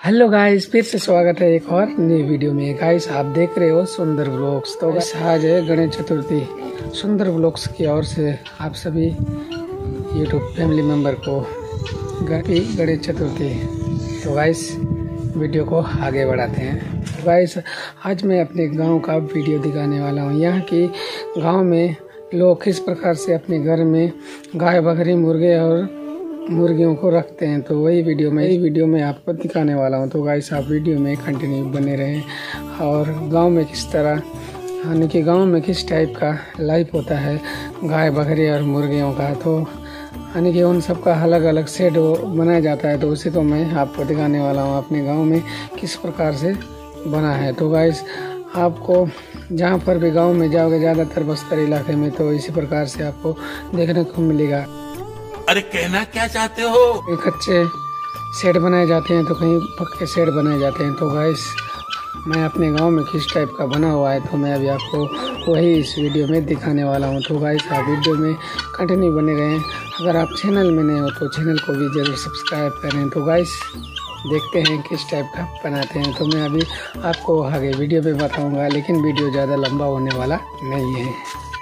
Hello guys, फिर से स्वागत है एक और नई वीडियो में। गाइस आप देख रहे हो सुंदर व्लॉग्स। तो गाइस आज है गणेश चतुर्थी। सुंदर व्लॉग्स की ओर से आप सभी यूट्यूब फैमिली मेंबर को गणेश चतुर्थी। तो गाइस वीडियो को आगे बढ़ाते हैं। तो गाइस आज मैं अपने गांव का वीडियो दिखाने वाला हूं। यहाँ की गांव में लोग किस प्रकार से अपने घर में गाय बकरी मुर्गे और मुर्गियों को रखते हैं, तो वही वीडियो में आपको दिखाने वाला हूं। तो गाइस आप वीडियो में कंटिन्यू बने रहें और गांव में किस तरह यानी कि गांव में किस टाइप का लाइफ होता है गाय बकरी और मुर्गियों का, तो यानी कि उन सब का अलग अलग सेट बनाया जाता है। तो उसी को मैं आपको दिखाने वाला हूँ अपने गाँव में किस प्रकार से बना है। तो गाइस आपको जहाँ पर भी गाँव में जाओगे, ज़्यादातर बस्तर इलाके में, तो इसी प्रकार से आपको देखने को मिलेगा। अरे कहना क्या चाहते हो? कहीं कच्चे शेड बनाए जाते हैं तो कहीं पक्के शेड बनाए जाते हैं। तो गाइस मैं अपने गांव में किस टाइप का बना हुआ है तो मैं अभी आपको वही इस वीडियो में दिखाने वाला हूं। तो गाइस आप वीडियो में कंटिन्यू बने रहें। अगर आप चैनल में नए हो तो चैनल को भी जरूर सब्सक्राइब करें। तो गाइस देखते हैं किस टाइप का बनाते हैं। तो मैं अभी आपको आगे वीडियो में बताऊँगा, लेकिन वीडियो ज़्यादा लंबा होने वाला नहीं है।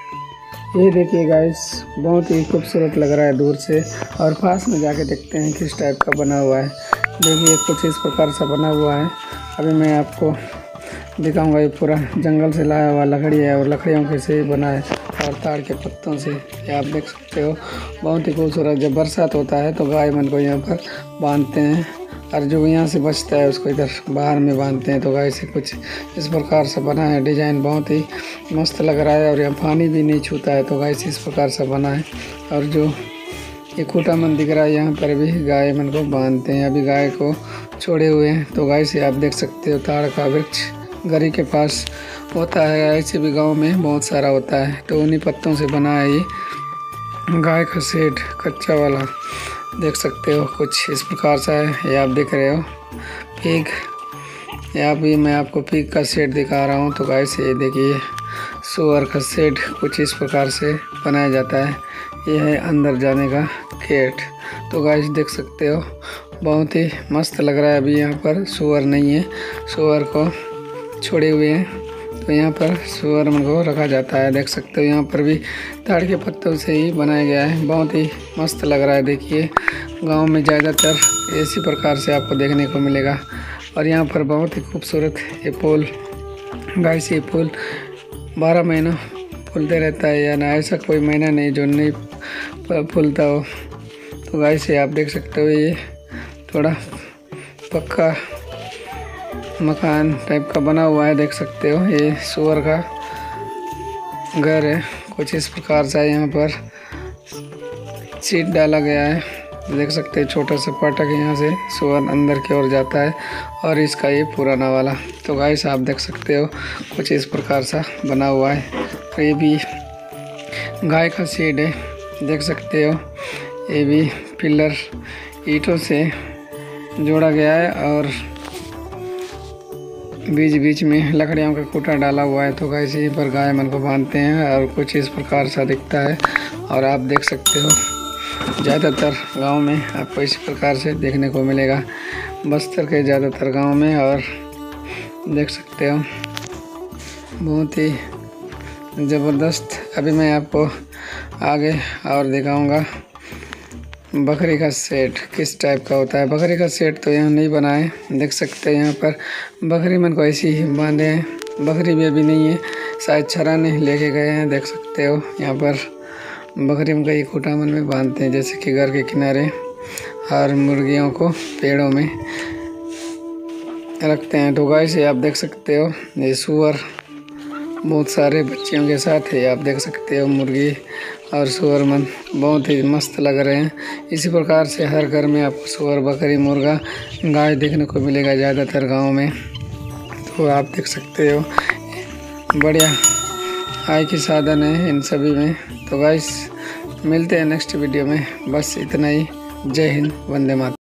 ये देखिए गाइस बहुत ही खूबसूरत लग रहा है दूर से, और पास में जाके देखते हैं किस टाइप का बना हुआ है। देखिए कुछ इस प्रकार से बना हुआ है। अभी मैं आपको दिखाऊंगा। ये पूरा जंगल से लाया हुआ लकड़ी है और लकड़ियों के से बना है और ताड़ के पत्तों से। ये आप देख सकते हो बहुत ही खूबसूरत। जब बरसात होता है तो गाय मन को यहाँ पर बांधते हैं और जो यहाँ से बचता है उसको इधर बाहर में बांधते हैं। तो गाय से कुछ इस प्रकार से बना है। डिजाइन बहुत ही मस्त लग रहा है और यहाँ पानी भी नहीं छूता है। तो गाय से इस प्रकार से बना है। और जो ये खूटा मन दिख रहा है यहाँ पर भी गाय मन को बांधते हैं। अभी गाय को छोड़े हुए हैं। तो गाय से आप देख सकते हो ताड़ का वृक्ष गरी के पास होता है। ऐसे भी गाँव में बहुत सारा होता है। तो उन्हीं पत्तों से बना है ये गाय का शेड कच्चा वाला। देख सकते हो कुछ इस प्रकार से है। ये आप देख रहे हो पीक। यहाँ भी मैं आपको पीक का सेट दिखा रहा हूँ। तो गाइस ये देखिए सुअर का सेट कुछ इस प्रकार से बनाया जाता है। ये है अंदर जाने का गेट। तो गाइस देख सकते हो बहुत ही मस्त लग रहा है। अभी यहाँ पर सुअर नहीं है, सुअर को छोड़े हुए हैं। तो यहाँ पर सुअर मन को रखा जाता है। देख सकते हो यहाँ पर भी ताड़ के पत्तों से ही बनाया गया है। बहुत ही मस्त लग रहा है। देखिए गांव में ज़्यादातर इसी प्रकार से आपको देखने को मिलेगा। और यहाँ पर बहुत ही खूबसूरत ये फूल, गाय से फूल 12 महीना फूलते रहता है, या ना ऐसा कोई महीना नहीं जो नहीं फूलता हो। तो गाय से आप देख सकते हो ये थोड़ा पक्का मकान टाइप का बना हुआ है। देख सकते हो ये सुअर का घर है। कुछ इस प्रकार से यहाँ पर सीट डाला गया है। देख सकते हैं छोटा सा फाटक यहाँ से सुअर अंदर की ओर जाता है और इसका ये पुराना वाला। तो गाइस आप देख सकते हो कुछ इस प्रकार सा बना हुआ है। और ये भी गाय का शेड है। देख सकते हो ये भी पिलर ईंटों से जोड़ा गया है और बीच बीच में लकड़ियों का खूटा डाला हुआ है। तो गाइस यहीं पर गाय मन को बांधते हैं और कुछ इस प्रकार सा दिखता है। और आप देख सकते हो ज़्यादातर गांव में आपको इस प्रकार से देखने को मिलेगा, बस्तर के ज़्यादातर गांव में। और देख सकते हो बहुत ही ज़बरदस्त। अभी मैं आपको आगे और दिखाऊंगा बकरी का सेट किस टाइप का होता है। बकरी का सेट तो यहाँ नहीं बना है। देख सकते हैं यहाँ पर बकरी मन को ऐसे ही बांधे हैं। बकरी भी अभी नहीं है, शायद चराने लेके गए हैं। देख सकते हो यहाँ पर बकरी मन का ये खूटा मन में बांधते हैं जैसे कि घर के किनारे, और मुर्गियों को पेड़ों में रखते हैं। तो गाइस आप देख सकते हो ये सुअर बहुत सारे बच्चियों के साथ है। आप देख सकते हो मुर्गी और सुअर मन बहुत ही मस्त लग रहे हैं। इसी प्रकार से हर घर में आपको सुअर बकरी मुर्गा गाय देखने को मिलेगा ज़्यादातर गांव में। तो आप देख सकते हो बढ़िया आय की साधन है इन सभी में। तो गाइस मिलते हैं नेक्स्ट वीडियो में। बस इतना ही। जय हिंद, वंदे मातरम।